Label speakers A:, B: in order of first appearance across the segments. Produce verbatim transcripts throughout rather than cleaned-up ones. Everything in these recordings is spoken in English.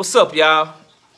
A: What's up, y'all?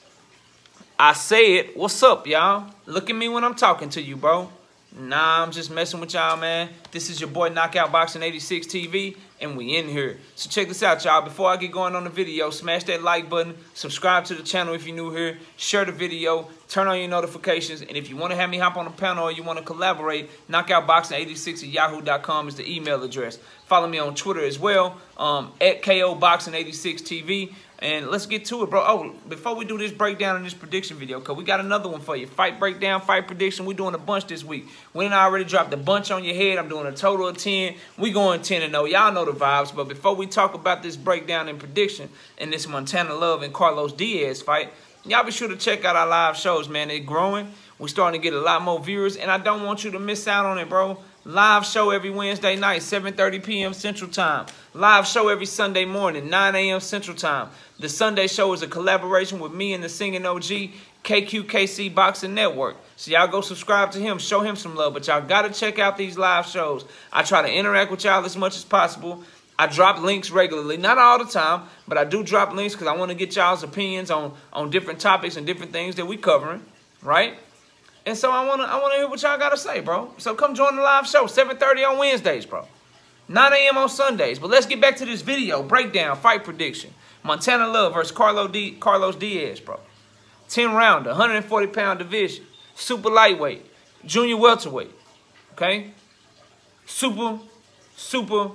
A: I said, what's up, y'all? Look at me when I'm talking to you, bro. Nah, I'm just messing with y'all, man. This is your boy Knockout Boxing eighty-six T V, and we in here. So check this out, y'all. Before I get going on the video, smash that like button, subscribe to the channel if you're new here, share the video, turn on your notifications, and if you want to have me hop on the panel or you want to collaborate, knockout boxing eighty-six at yahoo dot com is the email address. Follow me on Twitter as well, um, at K O Boxing eighty-six T V. And let's get to it, bro. Oh, before we do this breakdown in this prediction video, because we got another one for you. Fight breakdown, fight prediction. We're doing a bunch this week. When I already dropped a bunch on your head, I'm doing a total of ten. We going ten and oh. Y'all know the vibes. But before we talk about this breakdown and prediction in this Montana Love and Carlos Diaz fight, y'all be sure to check out our live shows, man. They're growing. We're starting to get a lot more viewers, and I don't want you to miss out on it, bro. Live show every Wednesday night, seven thirty p m Central Time. Live show every Sunday morning, nine a m Central Time. The Sunday show is a collaboration with me and the singing O G, K Q K C Boxing Network. So y'all go subscribe to him, show him some love. But y'all got to check out these live shows. I try to interact with y'all as much as possible. I drop links regularly, not all the time, but I do drop links because I want to get y'all's opinions on, on different topics and different things that we covering, right? And so I want to I want to hear what y'all got to say, bro. So come join the live show, seven thirty on Wednesdays, bro. nine a m on Sundays. But let's get back to this video. Breakdown, fight prediction. Montana Love versus Carlos, D Carlos Diaz, bro. ten rounder, one forty pound division. Super lightweight. Junior welterweight. Okay? Super, super,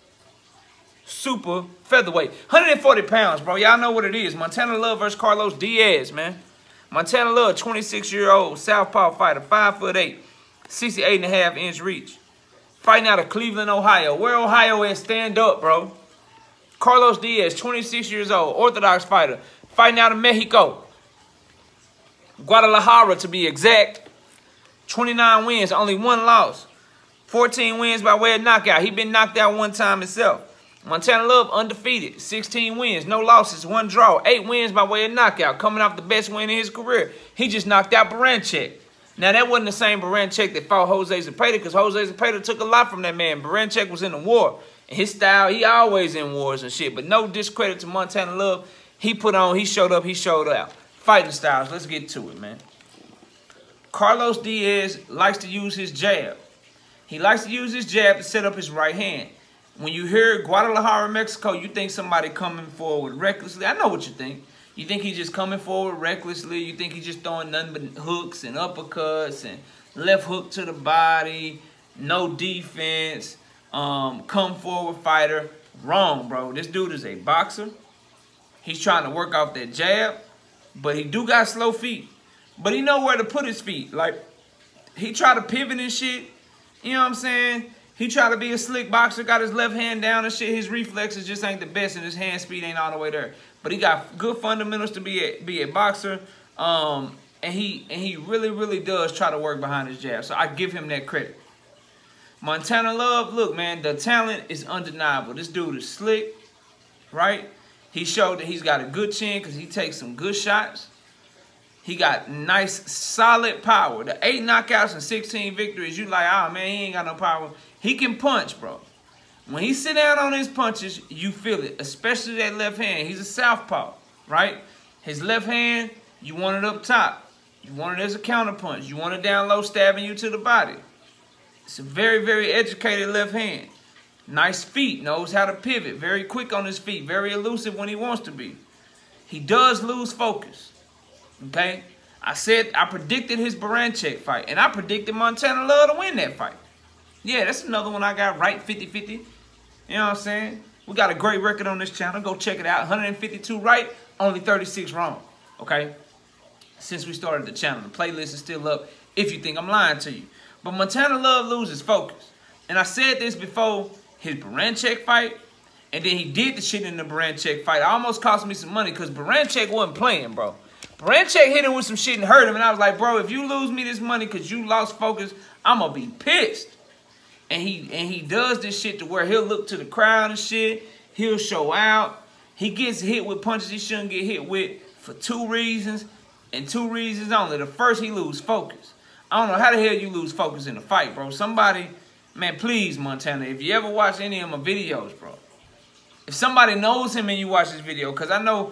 A: super featherweight. one forty pounds, bro. Y'all know what it is. Montana Love versus Carlos Diaz, man. Montana Love, twenty-six-year-old southpaw fighter, five foot eight, sixty-eight and a half inch reach. Fighting out of Cleveland, Ohio. Where Ohio is, stand up, bro. Carlos Diaz, twenty-six years old, orthodox fighter, fighting out of Mexico. Guadalajara, to be exact. twenty-nine wins, only one loss. fourteen wins by way of knockout. He been knocked out one time himself. Montana Love, undefeated, sixteen wins, no losses, one draw, eight wins by way of knockout, coming off the best win in his career. He just knocked out Baranchyk. Now, that wasn't the same Baranchyk that fought Jose Zepeda, because Jose Zepeda took a lot from that man. Baranchyk was in the war. And his style, he always in wars and shit. But no discredit to Montana Love. He put on, he showed up, he showed out. Fighting styles, let's get to it, man. Carlos Diaz likes to use his jab. He likes to use his jab to set up his right hand. When you hear Guadalajara, Mexico, you think somebody coming forward recklessly. I know what you think. You think he's just coming forward recklessly. You think he's just throwing nothing but hooks and uppercuts and left hook to the body, no defense, um, come forward fighter. Wrong, bro. This dude is a boxer. He's trying to work off that jab, but he do got slow feet. But he know where to put his feet. Like, he try to pivot and shit. You know what I'm saying? He tried to be a slick boxer, got his left hand down and shit. His reflexes just ain't the best, and his hand speed ain't all the way there. But he got good fundamentals to be a, be a boxer, um, and he and he really, really does try to work behind his jab. So I give him that credit. Montana Love, look, man, the talent is undeniable. This dude is slick, right? He showed that he's got a good chin because he takes some good shots. He got nice, solid power. The eight knockouts and sixteen victories, you like, oh, man, he ain't got no power. He can punch, bro. When he sit down on his punches, you feel it, especially that left hand. He's a southpaw, right? His left hand, you want it up top. You want it as a counterpunch. You want it down low, stabbing you to the body. It's a very, very educated left hand. Nice feet, knows how to pivot. Very quick on his feet, very elusive when he wants to be. He does lose focus, okay? I said, I predicted his Baranchyk fight, and I predicted Montana Love to win that fight. Yeah, that's another one I got right, fifty fifty. You know what I'm saying? We got a great record on this channel. Go check it out. one fifty-two right, only thirty-six wrong. Okay? Since we started the channel. The playlist is still up if you think I'm lying to you. But Montana Love loses focus. And I said this before his Baranchyk fight, and then he did the shit in the Baranchyk fight. It almost cost me some money because Baranchyk wasn't playing, bro. Baranchyk hit him with some shit and hurt him. And I was like, bro, if you lose me this money because you lost focus, I'm going to be pissed. And he and he does this shit to where he'll look to the crowd and shit. He'll show out. He gets hit with punches he shouldn't get hit with for two reasons, and two reasons only. The first, he lose focus. I don't know how the hell you lose focus in a fight, bro. Somebody, man, please, Montana, if you ever watch any of my videos, bro, if somebody knows him and you watch this video, because I know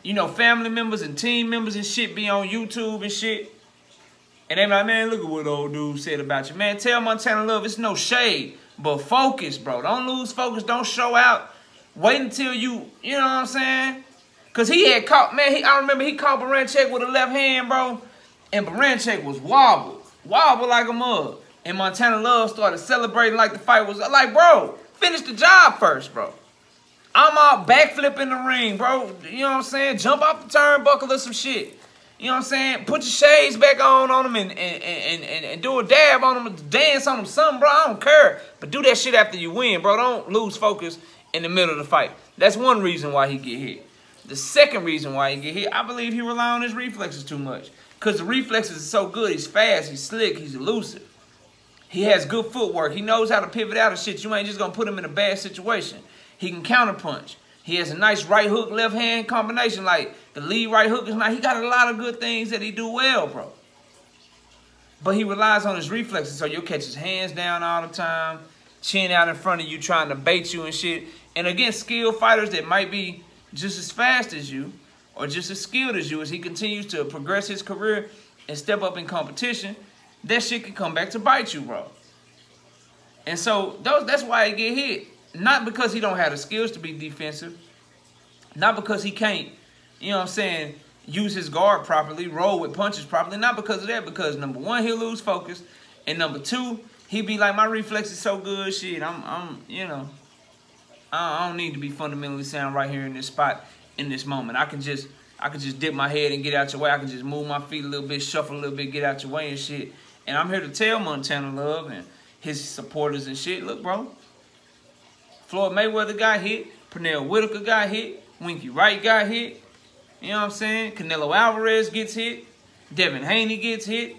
A: you know, family members and team members and shit be on YouTube and shit. And they be like, man, look at what old dude said about you. Man, tell Montana Love it's no shade, but focus, bro. Don't lose focus. Don't show out. Wait until you, you know what I'm saying? Because he had caught, man, he, I remember he caught Baranchyk with a left hand, bro. And Baranchyk was wobbled. Wobbled like a mug. And Montana Love started celebrating like the fight was, like, bro, finish the job first, bro. I'm out backflip in the ring, bro. You know what I'm saying? Jump off the turnbuckle or some shit. You know what I'm saying? Put your shades back on on them and, and, and, and, and do a dab on them, dance on them, something, bro. I don't care. But do that shit after you win, bro. Don't lose focus in the middle of the fight. That's one reason why he get hit. The second reason why he get hit, I believe he rely on his reflexes too much. Because the reflexes are so good. He's fast, he's slick, he's elusive. He has good footwork. He knows how to pivot out of shit. You ain't just going to put him in a bad situation. He can counterpunch. He has a nice right hook, left hand combination. Like the lead right hook is not. He got a lot of good things that he do well, bro. But he relies on his reflexes, so you'll catch his hands down all the time, chin out in front of you, trying to bait you and shit. And against skilled fighters that might be just as fast as you or just as skilled as you, as he continues to progress his career and step up in competition, that shit can come back to bite you, bro. And so those, that's why he get hit. Not because he don't have the skills to be defensive. Not because he can't, you know what I'm saying, use his guard properly, roll with punches properly. Not because of that. Because, number one, he'll lose focus. And number two, he be like, my reflex is so good, shit, I'm, I'm you know, I don't need to be fundamentally sound right here in this spot, in this moment. I can just, I can just dip my head and get out your way. I can just move my feet a little bit, shuffle a little bit, get out your way and shit. And I'm here to tell Montana Love and his supporters and shit, look, bro, Floyd Mayweather got hit. Pernell Whitaker got hit. Winky Wright got hit. You know what I'm saying? Canelo Alvarez gets hit. Devin Haney gets hit.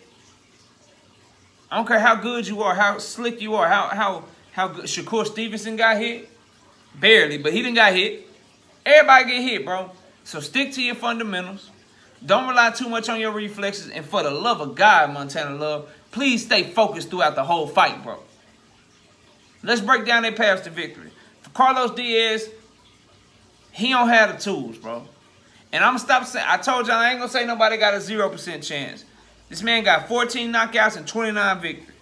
A: I don't care how good you are, how slick you are, how how how good. Shakur Stevenson got hit. Barely, but he didn't got hit. Everybody get hit, bro. So stick to your fundamentals. Don't rely too much on your reflexes. And for the love of God, Montana Love, please stay focused throughout the whole fight, bro. Let's break down their paths to victory. Carlos Diaz, he don't have the tools, bro. And I'm going to stop saying, I told y'all I ain't going to say nobody got a zero percent chance. This man got fourteen knockouts and twenty-nine victories.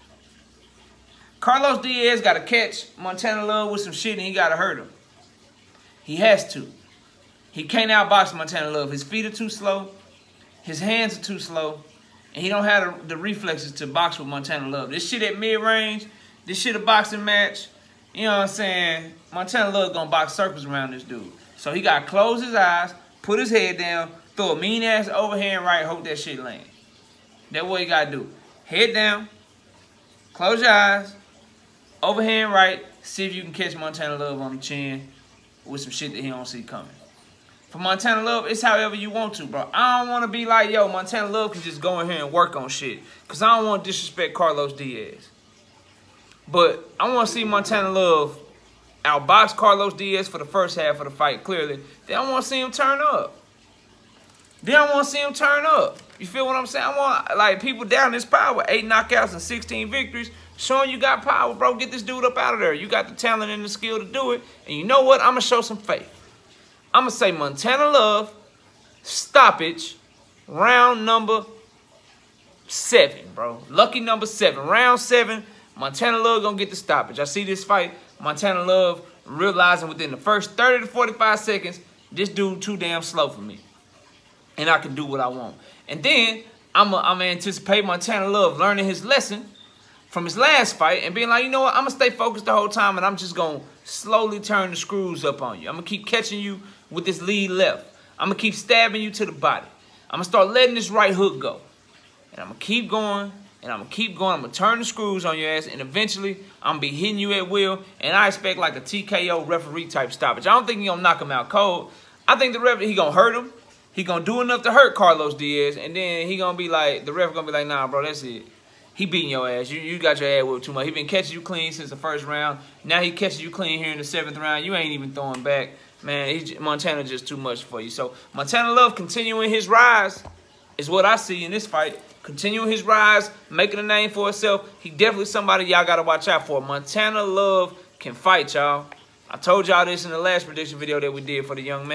A: Carlos Diaz got to catch Montana Love with some shit and he got to hurt him. He has to. He can't outbox Montana Love. His feet are too slow. His hands are too slow. And he don't have the, the reflexes to box with Montana Love. This shit at mid-range, this shit a boxing match. You know what I'm saying? Montana Love gonna box circles around this dude. So he gotta close his eyes, put his head down, throw a mean-ass overhand right, hope that shit lands. That's what you gotta do. Head down, close your eyes, overhand right, see if you can catch Montana Love on the chin with some shit that he don't see coming. For Montana Love, it's however you want to, bro. I don't want to be like, yo, Montana Love can just go in here and work on shit. Because I don't want to disrespect Carlos Diaz. But I want to see Montana Love outbox Carlos Diaz for the first half of the fight, clearly. Then I want to see him turn up. Then I want to see him turn up. You feel what I'm saying? I want, like, people down this power. Eight knockouts and sixteen victories. Showing you got power, bro. Get this dude up out of there. You got the talent and the skill to do it. And you know what? I'm going to show some faith. I'm going to say Montana Love, stoppage, round number seven, bro. Lucky number seven. Round seven. Montana Love gonna get the stoppage. I see this fight, Montana Love realizing within the first thirty to forty-five seconds, this dude too damn slow for me. And I can do what I want. And then, I'm gonna anticipate Montana Love learning his lesson from his last fight and being like, you know what, I'm gonna stay focused the whole time and I'm just gonna slowly turn the screws up on you. I'm gonna keep catching you with this lead left. I'm gonna keep stabbing you to the body. I'm gonna start letting this right hook go. And I'm gonna keep going. And I'm going to keep going. I'm going to turn the screws on your ass. And eventually, I'm going to be hitting you at will. And I expect like a T K O referee type stoppage. I don't think he's going to knock him out cold. I think the ref, he going to hurt him. He going to do enough to hurt Carlos Diaz. And then he going to be like, the ref going to be like, nah, bro, that's it. He beating your ass. You, you got your ass whipped too much. He been catching you clean since the first round. Now he catches you clean here in the seventh round. You ain't even throwing back. Man, he, Montana just too much for you. So Montana Love continuing his rise is what I see in this fight. Continuing his rise, making a name for himself. He definitely somebody y'all got to watch out for. Montana Love can fight, y'all. I told y'all this in the last prediction video that we did for the young man.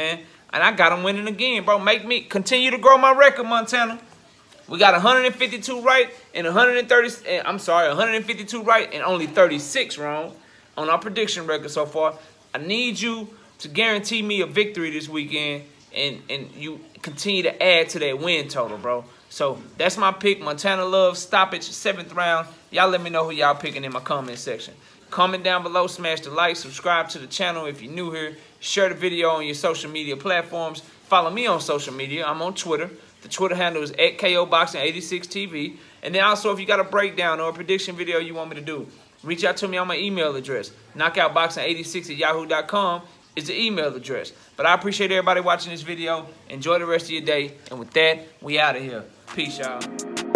A: And I got him winning again, bro. Make me continue to grow my record, Montana. We got one hundred fifty-two right and one hundred thirty. I'm sorry, one hundred fifty-two right and only thirty-six wrong on our prediction record so far. I need you to guarantee me a victory this weekend, and and you continue to add to that win total, bro. So that's my pick. Montana Love stoppage, seventh round. Y'all let me know who y'all picking in my comment section. Comment down below, smash the like, subscribe to the channel if you're new here. Share the video on your social media platforms. Follow me on social media. I'm on Twitter. The Twitter handle is at K O Boxing eighty-six T V. And then also, if you got a breakdown or a prediction video you want me to do, reach out to me on my email address. knockout boxing eighty-six at yahoo dot com is the email address. But I appreciate everybody watching this video. Enjoy the rest of your day. And with that, we out of here. Peace, y'all.